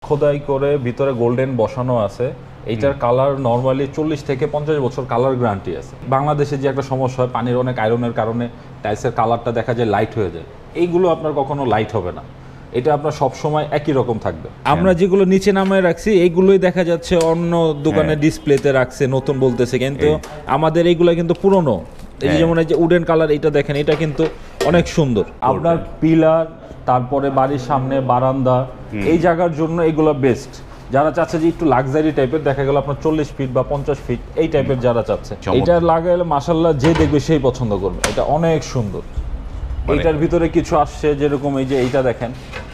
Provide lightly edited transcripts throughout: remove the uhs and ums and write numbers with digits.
খোদাই করে ভিতরে গোল্ডেন বসানো আছে। এইটার কালার নরমালি 40 থেকে 50 বছর কালার গ্যারান্টি আছে। বাংলাদেশে যে একটা সমস্যা হয়, পানির অনেক আয়রনের কারণে টাইলসের কালারটা দেখা যায় লাইট হয়ে যায়, এইগুলো আপনার কখনো লাইট হবে না। এটা আপনার সব সময় একই রকম থাকবে। আমরা যেগুলো নিচে নামায় রাখছি এইগুলোই দেখা যাচ্ছে অন্য দোকানে ডিসপ্লেতে রাখছে নতুন বলতেছে, কিন্তু আমাদের এইগুলো কিন্তু পুরনো। এই যেমন এই যে উডেন কালার, এটা দেখেন, এটা কিন্তু অনেক সুন্দর। আপনার পিলার, তারপরে বাড়ির সামনে বারান্দা, এই জায়গার জন্য এগুলো বেস্ট। যারা চাচ্ছে যে একটু লাক্সারি টাইপের, দেখা গেল আপনার 40 ফিট বা 50 ফিট এই টাইপের যারা চাচ্ছে, এটা লাগাইলে মাশাআল্লাহ যে দেখবে সেই পছন্দ করবে। এটা অনেক সুন্দর। এটার ভিতরে কিছু আসছে, যেরকম এই যে এইটা দেখেন,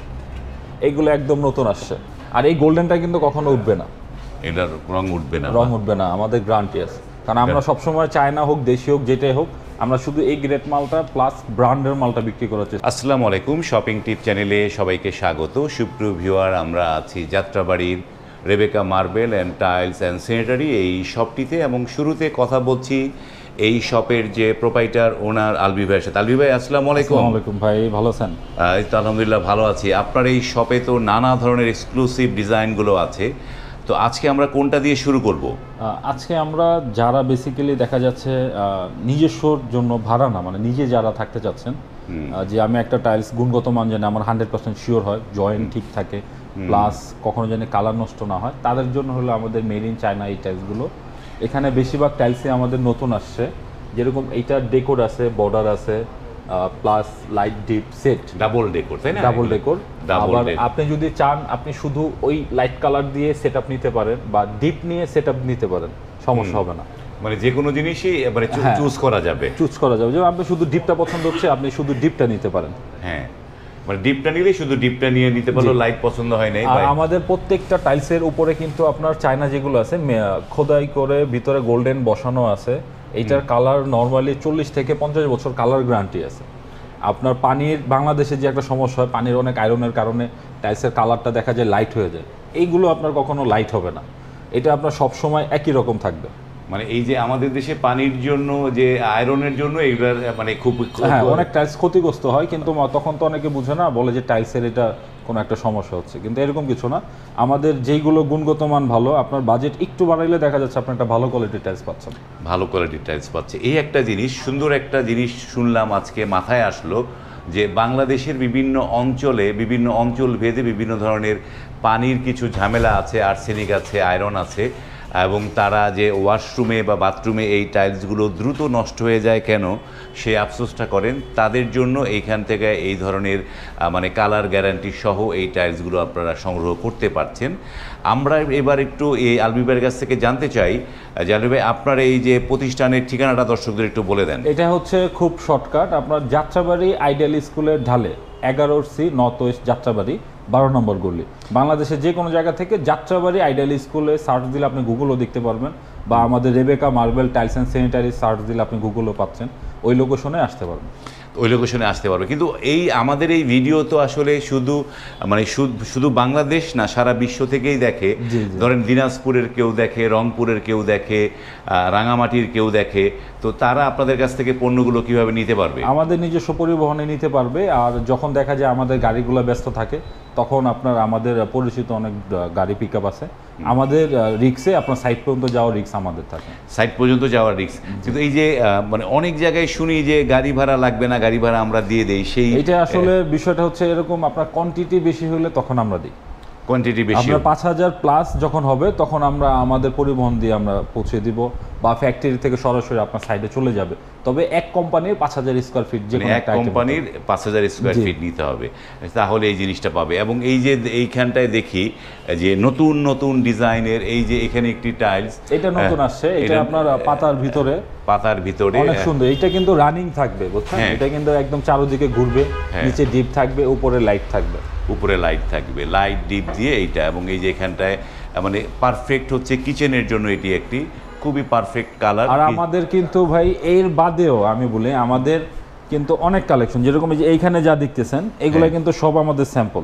এইগুলো একদম নতুন আসছে। আর এই গোল্ডেনটা কিন্তু কখনো উঠবে না, এটার রং উঠবে না, রং উঠবে না, আমাদের গ্যারান্টি আছে। কারণ আমরা সবসময় চায়না হোক দেশি হোক যেটাই হোক, আমরা শুধু এই গ্রেড মালটা প্লাস ব্র্যান্ডের মালটা বিক্রি করার চেষ্টা। আসসালামু আলাইকুম, শপিং টিপ চ্যানেলে সবাইকে স্বাগত। সুপ্রিয় ভিউয়ার, আমরা আছি যাত্রাবাড়ির Rebecca marble and tiles and sanitary এই শপটিতে, এবং শুরুতে কথা বলছি এই শপের যে প্রোপাইটার ওনার আলবি ভাইয়ের সাথে। আলবি ভাই, আসসালামু আলাইকুম। আসসালামু আলাইকুম ভাই, ভালো আছেন? এই তো আলহামদুলিল্লাহ ভালো আছি। আপনার এই শপে তো নানা ধরনের এক্সক্লুসিভ ডিজাইনগুলো আছে, তো আজকে আমরা কোনটা দিয়ে শুরু করব? আজকে আমরা যারা বেসিক্যালি দেখা যাচ্ছে নিজস্বর জন্য ভাড়া না, মানে নিজে যারা থাকতে চাচ্ছেন, যে আমি একটা টাইলস গুণগত মান জানি, আমার 100% শিওর হয়, জয়েন্ট ঠিক থাকে, প্লাস কখনো যেন কালার নষ্ট না হয়, তাদের জন্য হলো আমাদের মেড ইন চায়না এই টাইলসগুলো। এখানে বেশিরভাগ টাইলসই আমাদের নতুন আসছে, যেরকম এইটার ডেকোর আছে, বর্ডার আছে, plus light deep set, double decor, তাই না? Double decor. আবার আপনি যদি চান, আপনি শুধু ওই লাইট কালার দিয়ে সেটআপ নিতে পারেন, বা ডিপ নিয়ে সেটআপ নিতে পারেন, সমস্যা হবে না। মানে যে কোনো জিনিসই মানে চুজ করা যাবে, চুজ করা যাবে। যেমন আপনি শুধু ডিপটা পছন্দ হচ্ছে, আপনি শুধু ডিপটা নিতে পারেন। হ্যাঁ, মানে ডিপটা নিলে শুধু ডিপটা নিয়ে নিতে পারলো, লাইট পছন্দ হয় নাই। আর আমাদের প্রত্যেকটা টাইলসের উপরে কিন্তু আপনার চায়না যেগুলো আছে খোদাই করে ভিতরে গোল্ডেন বসানো আছে। এইটার কালার নরমালি 40 থেকে 50 বছর কালার গ্যারান্টি আছে। আপনার পানির, বাংলাদেশে যে একটা সমস্যা হয়, পানির অনেক আয়রনের কারণে টাইলসের কালারটা দেখা যায় লাইট হয়ে যায়, এইগুলো আপনার কখনো লাইট হবে না। এটা আপনার সব সময় একই রকম থাকবে। মানে এই যে আমাদের দেশে পানির জন্য যে আয়রনের জন্য এগুলার মানে খুব অনেক টাইলস ক্ষতিগ্রস্ত হয়, কিন্তু তখন তো অনেকে বুঝে না, বলে যে টাইলসের এটা কোনো একটা সমস্যা হচ্ছে, কিন্তু এরকম কিছু না। আমাদের যেইগুলো গুণগত মান ভালো, আপনার বাজেট একটু বাড়াইলে দেখা যাচ্ছে আপনি একটা ভালো কোয়ালিটির টাইলস পাচ্ছেন। ভালো কোয়ালিটির টাইলস পাচ্ছে। এই একটা জিনিস, সুন্দর একটা জিনিস শুনলাম আজকে, মাথায় আসলো যে বাংলাদেশের বিভিন্ন অঞ্চলে, বিভিন্ন অঞ্চল ভেদে বিভিন্ন ধরনের পানির কিছু ঝামেলা আছে, আর্সেনিক আছে, আয়রন আছে, এবং তারা যে ওয়াশরুমে বা বাথরুমে এই টাইলসগুলো দ্রুত নষ্ট হয়ে যায় কেন, সে আফসোসটা করেন। তাদের জন্য এইখান থেকে এই ধরনের মানে কালার গ্যারান্টি সহ এই টাইলসগুলো আপনারা সংগ্রহ করতে পারছেন। আমরা এবার একটু এই আলবি ভাইয়ের কাছ থেকে জানতে চাই যে আলবি ভাই, আপনার এই যে প্রতিষ্ঠানের ঠিকানাটা দর্শকদের একটু বলে দেন। এটা হচ্ছে খুব শর্টকাট, আপনার যাত্রাবাড়ি আইডিয়াল স্কুলের ঢালে 11C নর্থ ওয়েস্ট যাত্রাবাড়ি 12 নম্বর গলি। বাংলাদেশের যে কোনো জায়গা থেকে যাত্রাবাড়ি আইডিয়াল স্কুলে সার্চ দিলে আপনি গুগলও দেখতে পারবেন, বা আমাদের Rebecca marble tiles and sanitary search দিলে আপনি গুগলও পাচ্ছেন, ওই লোকেশনে আসতে পারবেন। ওই লোকেশনে আসতে পারবে। কিন্তু এই আমাদের এই ভিডিও তো আসলে শুধু মানে শুধু বাংলাদেশ না, সারা বিশ্ব থেকেই দেখে। ধরেন দিনাজপুরের কেউ দেখে, রংপুরের কেউ দেখে, রাঙামাটির কেউ দেখে, তো তারা আপনাদের কাছ থেকে পণ্যগুলো কিভাবে নিতে পারবে? আমাদের নিজস্ব পরিবহনে নিতে পারবে। আর যখন দেখা যায় আমাদের গাড়িগুলো ব্যস্ত থাকে, তখন আপনার আমাদের পরিচিত অনেক গাড়ি পিক আপ আছে, আমাদের রিক্সে আপনার সাইট পর্যন্ত যাওয়ার রিক্স আমাদের থাকে। সাইট পর্যন্ত যাওয়ার রিক্স। কিন্তু এই যে মানে অনেক জায়গায় শুনি যে গাড়ি ভাড়া লাগবে না, গাড়ি ভাড়া আমরা দিয়ে দেই, সেই এটা আসলে বিষয়টা হচ্ছে এরকম, আপনার কোয়ান্টিটি বেশি হলে তখন আমরা দিই। কোয়ান্টিটি বেশি, আপনার 5000 প্লাস যখন হবে, তখন আমরা আমাদের পরিবহন দিয়ে আমরা পৌঁছে দিব, বা ফ্যাক্টরি থেকে সরাসরি আপনার সাইডে চলে যাবে। তবে এক কোম্পানির 5000 স্কয়ার ফিট, যে এক কোম্পানির 5000 স্কয়ার ফিট নিতে হবে, তাহলে এই জিনিসটা পাবে। এবং এই যে এইখানটায় দেখি যে নতুন নতুন ডিজাইনের, এই যে এখানে একটি টাইলস, এটা নতুন আসছে, এটা আপনার পাতার ভিতরে, পাতার ভিতরে অনেক সুন্দর। এটা কিন্তু রানিং থাকবে, বুঝছেন? এটা কিন্তু একদম চারদিকে ঘুরবে, নিচে ডিপ থাকবে, উপরে লাইট থাকবে, উপরে লাইট থাকবে, লাইট ডিপ দিয়ে এইটা। এবং এই যে এখানটায় মানে পারফেক্ট হচ্ছে কিচেনের জন্য, এটি একটি খুবই পারফেক্ট কালার। আর আমাদের কিন্তু ভাই এর বাদেও আমি বলি, আমাদের কিন্তু অনেক কালেকশন, যেরকম এই যে এইখানে যা দেখতেছেন, এগুলো কিন্তু সব আমাদের স্যাম্পল।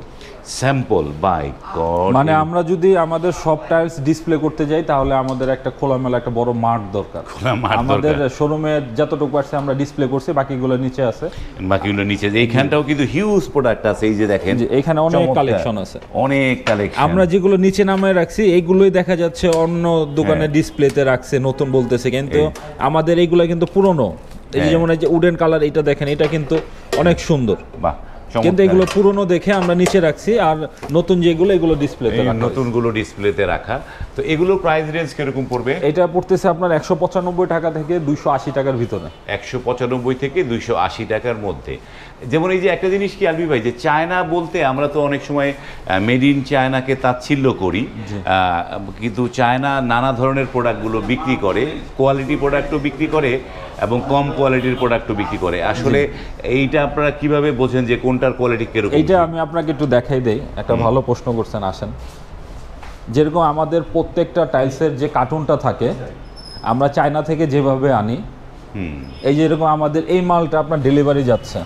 স্যাম্পল বাই গড, মানে আমরা যদি আমাদের সব টাইলস ডিসপ্লে করতে যাই তাহলে আমাদের একটা খোলামেলা একটা বড় মাঠ দরকার। আমাদের শোরুমে যতটুকু আছে আমরা ডিসপ্লে করছি, বাকিগুলো নিচে আছে। বাকিগুলো নিচে, যে এইখানটাও কিন্তু হিউজ প্রোডাক্ট আছে, এই যে দেখেন এখানে অনেক কালেকশন আছে, অনেক কালেকশন। আমরা যেগুলো নিচে নামায় রাখছি এইগুলোই দেখা যাচ্ছে অন্য দোকানে ডিসপ্লেতে রাখছে, নতুন বলতেছে, কিন্তু আমাদের এইগুলো কিন্তু পুরনো। এই যে যেমন এই যে উডেন কালার, এটা দেখেন, এটা কিন্তু অনেক সুন্দর, বাহ, কিন্তু এগুলো পুরনো দেখে আমরা নিচে রাখছি, আর নতুন যেগুলো এগুলো ডিসপ্লেতে রাখা, নতুনগুলো ডিসপ্লেতে রাখা। তো এগুলো প্রাইস রেঞ্জ কিরকম পড়বে? এটা পড়তেছে আপনার 195 টাকা থেকে 280 টাকার ভিতরে। 195 থেকে 280 টাকার মধ্যে। যেমন এই যে একটা জিনিস কি আলবি ভাই, যে চায়না বলতে আমরা তো অনেক সময় মেড ইন চায়নাকে তাচ্ছিল্য করি, কিন্তু চায়না নানা ধরনের প্রোডাক্টগুলো বিক্রি করে, কোয়ালিটি প্রোডাক্টও বিক্রি করে এবং কম কোয়ালিটির প্রোডাক্টও বিক্রি করে। আসলে এইটা আপনারা কিভাবে বোঝেন যে কোনটার কোয়ালিটি কিরকম? এইটা আমি আপনাকে একটু দেখাই দেই, একটা ভালো প্রশ্ন করছেন, আসেন। যেরকম আমাদের প্রত্যেকটা টাইলসের যে কার্টুনটা থাকে আমরা চায়না থেকে যেভাবে আনি, এই যে এরকম আমাদের এই মালটা আপনার ডেলিভারি যাচ্ছে,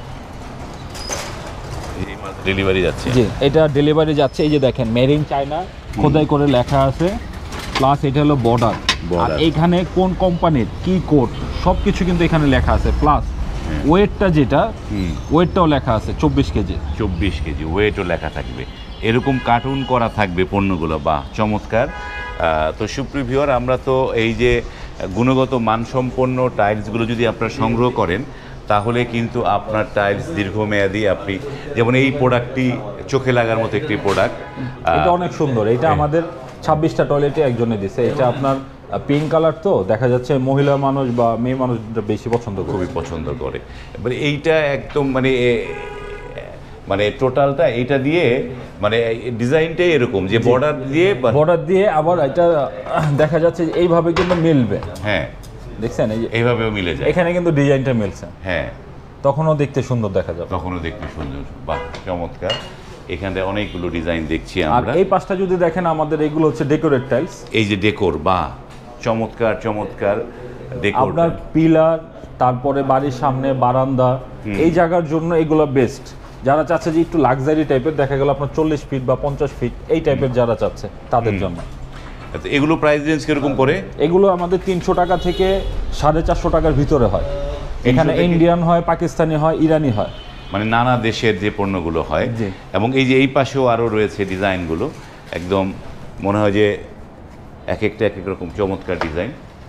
ডেলিভারি যাচ্ছে, জি এটা ডেলিভারি যাচ্ছে। এই যে দেখেন মেড ইন চায়না খোদাই করে লেখা আছে, প্লাস এটা হলো বর্ডার, আর এইখানে কোন কোম্পানির কি কোড সবকিছু কিন্তু এখানে লেখা আছে, প্লাস ওয়েটটা যেটা ওয়েটটাও লেখা আছে 24 কেজি। 24 কেজি ওয়েটও লেখা থাকবে, এরকম কার্টুন করা থাকবে পণ্যগুলো। বাহ, চমৎকার। তো সুপ্রিয় ভিউয়ার, আমরা তো এই যে গুণগত মানসম্পন্ন টাইলসগুলো যদি আপনারা সংগ্রহ করেন তাহলে কিন্তু আপনার টাইলস দীর্ঘমেয়াদী, আপনি যেমন এই প্রোডাক্টটি চোখে লাগার মতো একটি প্রোডাক্ট, এটা অনেক সুন্দর। এটা আমাদের 26টা টয়লেটে একজনে দিছে। এটা আপনার পিঙ্ক কালার, তো দেখা যাচ্ছে মহিলা মানুষ বা মেয়ে মানুষ বেশি পছন্দ করে, খুবই পছন্দ করে। এবারে এইটা একদম মানে টোটালটা এইটা দিয়ে, মানে ডিজাইনটাই এরকম যে বর্ডার দিয়ে আবার এটা দেখা যাচ্ছে এইভাবে কিন্তু মিলবে। হ্যাঁ, দেখছেন এই যে এইভাবেও মিলে যায়, এখানে কিন্তু ডিজাইনটা মিলছে। হ্যাঁ, তখনও দেখতে সুন্দর দেখা যাবে, তখনও দেখতে সুন্দর। বাহ, চমৎকার। এখানে অনেকগুলো ডিজাইন দেখছি আর আমরা। এই পাশটা যদি দেখেন আমাদের এগুলো হচ্ছে ডেকোরেট টাইলস। এই যে ডেকোর, বাহ, চমৎকার চমৎকার ডেকোর। আপনার পিলার, তারপরে বাড়ির সামনে বারান্দা, এই জায়গার জন্য এগুলো বেস্ট। যারা চাচ্ছে যে একটু লাক্সারি টাইপের, দেখা গেল আপনার 40 ফিট বা 50 ফিট এই টাইপের যারা চাচ্ছে তাদের জন্য। এগুলো প্রাইস রেঞ্জ কিরকম পড়ে? এগুলো আমাদের 300 টাকা থেকে 450 টাকার ভিতরে হয়। এখানে ইন্ডিয়ান হয়, পাকিস্তানি হয়, ইরানি হয়, মানে নানা দেশের যে পণ্যগুলো হয়। এবং এই যে এই পাশেও আরও রয়েছে ডিজাইনগুলো, একদম মনে হয় যে এক একটা এক এক রকম চমৎকার ডিজাইন।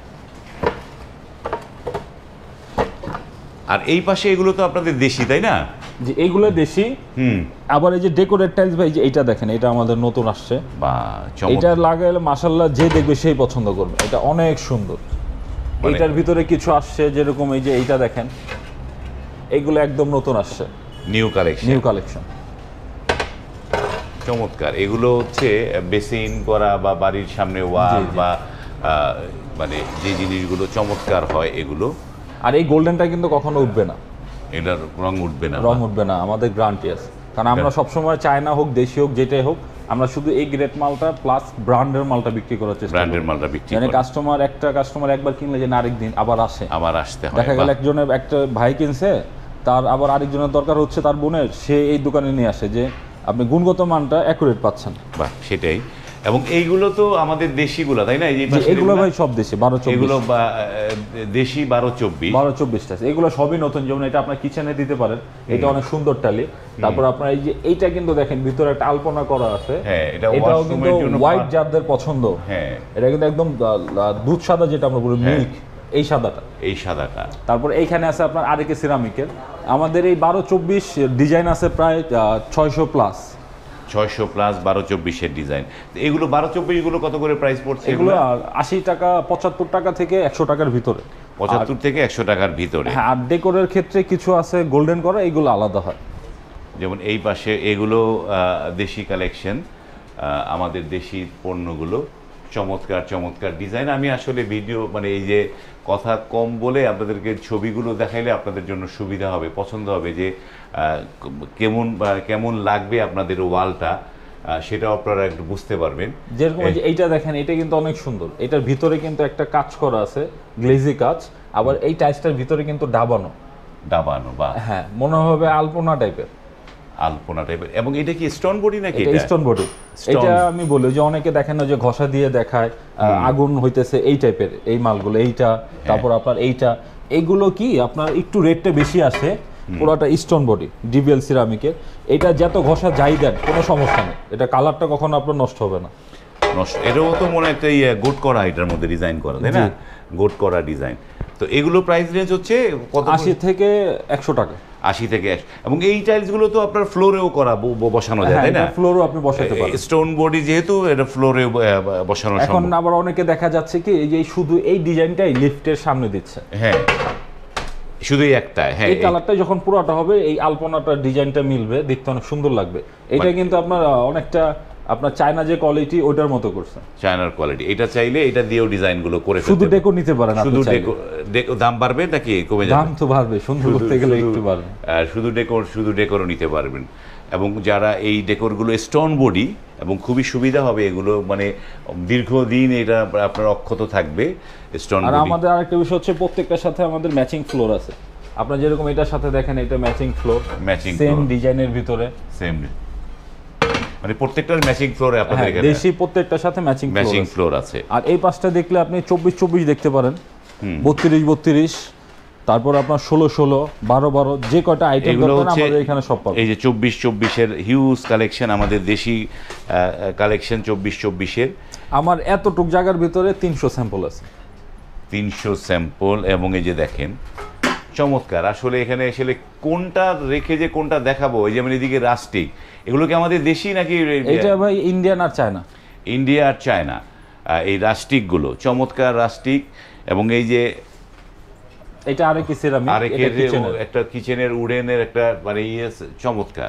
আর এই পাশে এগুলো তো আপনাদের দেশি, তাই না? যে এইগুলো দেশি। আবার এই যে ডেকোরেট টাইলস ভাই, যে এইটা দেখেন, এটা আমাদের নতুন আসছে, বা এটা লাগাইলে মাশাআল্লাহ যে দেখবে সেই পছন্দ করবে, এটা অনেক সুন্দর। এটার ভিতরে কিছু আসছে, যেরকম এই যে এইটা দেখেন, এইগুলো একদম নতুন আসছে, নিউ কালেকশন। চমৎকার। এগুলো হচ্ছে বেসিন করা বা বাড়ির সামনে ওয়াল বা মানে যে জিনিসগুলো চমৎকার হয় এগুলো। আর এই গোল্ডেনটা কিন্তু কখনো উঠবে না, এটার রং উঠবে না, আমাদের গ্যারান্টি আছে। কারণ আমরা সবসময় চায়না হোক দেশি হোক যেটাই হোক, আমরা শুধু এই গ্রেড মালটা প্লাস ব্র্যান্ডের মালটা বিক্রি করার চেষ্টা করি। মানে কাস্টমার একবার কিনলে যে আরেকদিন আবার আসতে হয়। দেখা গেল একটা ভাই কিনছে, তার আবার আরেকজনের দরকার হচ্ছে, তার বোনের, সে এই দোকানে নিয়ে আসে, যে আপনি গুণগত মানটা অ্যাকুরেট পাচ্ছেন। বাহ, সেটাই। এবং এইগুলো তো আমাদের দেশিগুলো, তাই না? এই যে এগুলো ভাই সব দেশি 12-24, এগুলো দেশি 12-24, এগুলো সবই নতুন। যেমন এটা আপনার কিচেনে দিতে পারেন, এটা অনেক সুন্দর টালি। তারপর আপনার এই যে এইটা কিন্তু দেখেন ভিতরে একটা আলপনা করা আছে, এটাও কিন্তু হোয়াইট যাদের পছন্দ, এটা কিন্তু একদম দুধ সাদা, যেটা আমরা বলি মিল্ক, এই সাদাটা। তারপর এইখানে আছে আপনার আরেকে সিরামিকের। আমাদের এই 12-24 ডিজাইন আছে প্রায় 600 প্লাস 12-24 ডিজাইন। এগুলো 12-24 গুলো কত করে প্রাইস পড়ছে? এগুলো 80 টাকা, 75 টাকা থেকে 100 টাকার ভিতরে। 75 থেকে 100 টাকার ভিতরে। হ্যাঁ, আর ডেকোরের ক্ষেত্রে কিছু আছে গোল্ডেন করা, এগুলো আলাদা হয়। যেমন এই পাশে এগুলো দেশি কালেকশন, আমাদের দেশি পণ্যগুলো, চমৎকার ডিজাইন। আমি আসলে ভিডিও মানে এই যে কথা কম বলে আপনাদেরকে ছবিগুলো দেখাইলে আপনাদের জন্য সুবিধা হবে, পছন্দ হবে, যে কেমন লাগবে আপনাদের ওয়ালটা, সেটাও আপনারা একটু বুঝতে পারবেন। যেরকম এইটা দেখেন, এটা কিন্তু অনেক সুন্দর। এটার ভিতরে কিন্তু একটা কাজ করা আছে, গ্লেজি কাজ। আবার এই টাইলসটার ভিতরে কিন্তু ডাবানো, বা হ্যাঁ, মনে হবে আলপনা টাইপের। আলপনা টাইপের। এবং এটা কি স্টোন বডি নাকি? এটা স্টোন বডি। এটা আমি বলি যে অনেকে দেখেন না যে ঘষা দিয়ে দেখায় আগুন হইতেছে এই টাইপের এই মালগুলো, এইটা তারপর আপনার এইগুলো কি আপনার একটু রেটটা বেশি আসে। পুরোটা স্টোন বডি ডিবিএল সিরামিকের। এটা যত ঘষা যাই দেন কোনো সমস্যা নেই, এটা কালারটা কখনো আপনার নষ্ট হবে না। নষ্ট, এটাও তো মনে একটা গোট করা, এটার মধ্যে ডিজাইন করা, তাই না? গোট করা ডিজাইন। তো এগুলো প্রাইস রেঞ্জ হচ্ছে কত? 80 থেকে 100 টাকা। 80 থেকে 100। এবং এই টাইলসগুলো তো আপনার ফ্লোরেও করা বসানো যায়, তাই না? ফ্লোরও আপনি বসাতে পারেন। স্টোন বডি যেহেতু এটা ফ্লোরে বসানো সম্ভব। এখন আবার অনেকে দেখা যাচ্ছে কি এই যে শুধু এই ডিজাইনটাই লিফটের সামনে দিচ্ছে। হ্যাঁ, শুধুই একটা। হ্যাঁ, এই কালারটা যখন পুরোটা হবে এই আলপনাটার ডিজাইনটা মিলবে, দেখতে অনেক সুন্দর লাগবে। এটা কিন্তু আপনার অনেকটা আপনার চায়না যে কোয়ালিটি ওটার মতো করছে, চায়নার কোয়ালিটি। এটা চাইলে এটা দিয়েও ডিজাইনগুলো করে ফেলতে শুধু ডেকো নিতে পারেন আপনি। শুধু চাইলে ডেকো দাম বাড়বে নাকি কমে যাবে? দাম তো বাড়বে, সুন্দর করতে গেলে একটু বাড়বে। শুধু ডেকোরও নিতে পারবেন। এবং যারা এই ডেকোরগুলো স্টোন বডি, এবং খুবই সুবিধা হবে এগুলো, মানে দীর্ঘদিন এটা আপনার অক্ষত থাকবে স্টোন আর বডি। আমাদের আরেকটা বিষয় হচ্ছে প্রত্যেকটার সাথে আমাদের ম্যাচিং ফ্লোর আছে। আপনার যেরকম এটার সাথে দেখেন এটা ম্যাচিং ফ্লোর, সেম ডিজাইনের ভিতরে সেম, মানে প্রত্যেকটার ম্যাচিং ফ্লোরে আপনাদের এখানে দেশি প্রত্যেকটার সাথে ম্যাচিং ফ্লোর আছে। আর এই পাশটা দেখলে আপনি 24-24 দেখতে পারেন, 32-32, তারপর আপনার 16-16, 12-12, যে কয়টা আইটেম দরকার আমাদের এখানে সব পাবেন। এই যে 24-24 হিউজ কালেকশন, আমাদের দেশি কালেকশন 24-24। আমার এতটুক জায়গার ভিতরে 300 স্যাম্পল আছে। 300 স্যাম্পল। এবং এই যে দেখেন চমৎকার, আসলে এখানে আসলে কোনটা রেখে যে কোনটা দেখাবো। এই যেমন এদিকে রাস্টিক, এগুলো কি আমাদের দেশি নাকি? এটা ভাই ইন্ডিয়ান আর চায়না। ইন্ডিয়া আর চায়না। এই রাস্টিকগুলো চমৎকার রাস্টিক। এবং এই যে এটা আরেকটি সিরামিক, একটা কিচেনের উডেনের একটা মানে চমৎকার।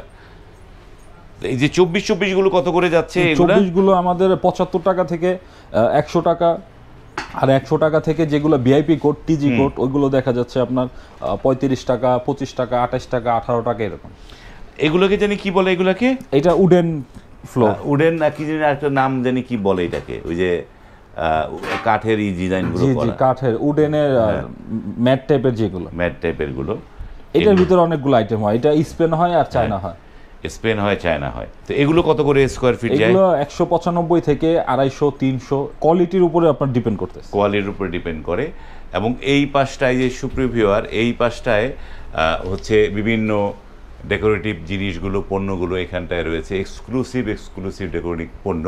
এই যে 24-24 গুলো কত করে যাচ্ছে? 24 গুলো আমাদের 75 টাকা থেকে 100 টাকা, আর 100 টাকা থেকে যেগুলো ভিআইপি কোড, টিজি কোড, ওইগুলো দেখা যাচ্ছে আপনার 35 টাকা, 25 টাকা, 28 টাকা, 18 টাকা এরকম। এগুলোকে জানি কি বলে? এগুলাকে এটা উডেন ফ্লোর, উডেন না কি জানি একটা নাম জানি কি বলে এটাকে, ওই যে কাঠের এই ডিজাইনগুলো করা। জি, কাঠের উডেনের ম্যাট টাইপের যেগুলো, ম্যাট টাইপের গুলো। এটার ভিতরে অনেকগুলো আইটেম হয়। এটা স্পেন হয় আর চায়না হয়। স্পেন হয়, চায়না হয়। তো এগুলো কত করে স্কয়ার ফিট যায়? এগুলো 195 থেকে 250, 300, কোয়ালিটির উপরে আপনার ডিপেন্ড করতেছে, কোয়ালিটির উপরে ডিপেন্ড করে। এবং এই পাশটায় যে সুপ্রিয় ভিউয়ার, এই পাশটায় হচ্ছে বিভিন্ন ডেকোরেটিভ জিনিসগুলো, পণ্যগুলো এখানটায় রয়েছে, এক্সক্লুসিভ ডেকোরেটিভ পণ্য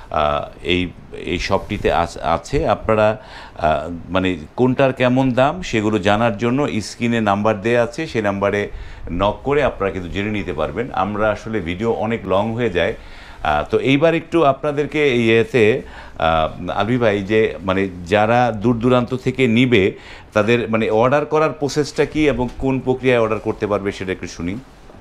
এই শপটিতে আছে। আপনারা মানে কোনটার কেমন দাম সেগুলো জানার জন্য স্ক্রিনে নাম্বার দেওয়া আছে, সেই নাম্বারে নক করে আপনারা কিন্তু জেনে নিতে পারবেন। আমরা আসলে ভিডিও অনেক লং হয়ে যায়। তো এইবার একটু আপনাদেরকে ইয়েতে আলভি ভাই, যে মানে যারা দূর দূরান্ত থেকে নিবে তাদের মানে অর্ডার করার প্রসেসটা কি এবং কোন প্রক্রিয়ায় অর্ডার করতে পারবে সেটা একটু শুনি।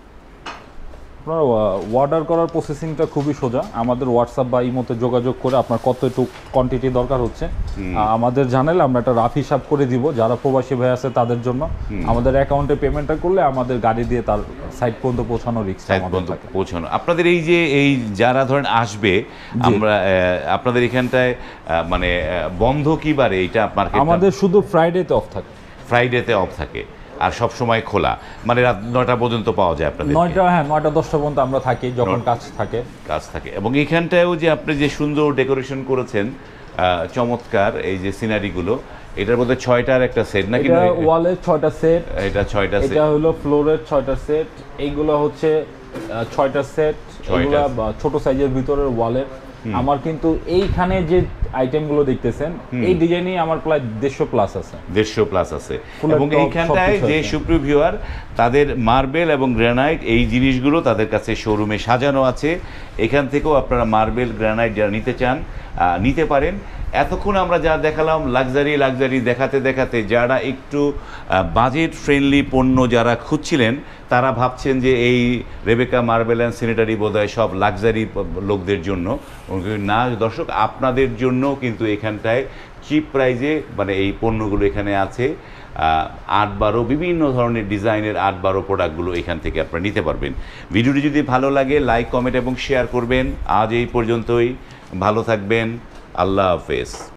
আপনার অর্ডার করার প্রসেসিংটা খুবই সোজা। আমাদের হোয়াটসঅ্যাপ বা ইমোতে যোগাযোগ করে আপনার কতটুকু কোয়ান্টিটি দরকার হচ্ছে আমাদের জানালে আমরা একটা রাফ হিসাব করে দিব। যারা প্রবাসী ভাই আছে তাদের জন্য আমাদের অ্যাকাউন্টে পেমেন্টটা করলে আমাদের গাড়ি দিয়ে তার সাইট পর্যন্ত পৌঁছানো রিস্ক পৌঁছানো। আপনাদের এই যে এই যারা ধরেন আসবে, আমরা আপনাদের এখানটায় মানে বন্ধ কি বারে? এইটা আমাদের শুধু ফ্রাইডেতে অফ থাকে। ফ্রাইডেতে অফ থাকে, আর সব সময় খোলা, মানে রাত 9টা পর্যন্ত পাওয়া যায় আপনাদের? 9টা-10টা পর্যন্ত আমরা থাকি যখন কাজ থাকে। এবং এইখানটায়ও যে আপনি যে সুন্দর ডেকোরেশন করেছেন, চমৎকার এই যে সিনারিগুলো, এটার মধ্যে 6টার একটা সেট নাকি? এটা ওয়ালের 6টা সেট, এটা 6টা সেট, এটা হলো ফ্লোরের 6টা সেট, এইগুলো হচ্ছে 6টা সেট, এগুলো ছোট সাইজের ভিতরের ওয়ালের। আমার কিন্তু এইখানে যে আইটেমগুলো দেখতেছেন এই ডিজাইনই আমার প্রায় 150 প্লাস আছে। 150 প্লাস আছে। এবং এইখানটায় যে সুপ্রিয় ভিউয়ার, তাদের মার্বেল এবং গ্রানাইট এই জিনিসগুলো তাদের কাছে শোরুমে সাজানো আছে। এখান থেকেও আপনারা মার্বেল, গ্রানাইট যারা নিতে চান নিতে পারেন। এতক্ষণ আমরা যা দেখালাম লাক্সারি দেখাতে দেখাতে যারা একটু বাজেট ফ্রেন্ডলি পণ্য যারা খুঁজছিলেন, তারা ভাবছেন যে এই রেবেকা মার্বেল অ্যান্ড স্যানিটারি বোধহয় সব লাক্সারি লোকদের জন্য। না দর্শক, আপনাদের জন্য কিন্তু এখানটায় চিপ প্রাইজে মানে এই পণ্যগুলো এখানে আছে। 8-12 বিভিন্ন ধরনের ডিজাইনের 8-12 প্রোডাক্টগুলো এখান থেকে আপনারা নিতে পারবেন। ভিডিওটি যদি ভালো লাগে লাইক, কমেন্ট এবং শেয়ার করবেন। আজ এই পর্যন্তই, ভালো থাকবেন, আল্লাহ হাফেজ।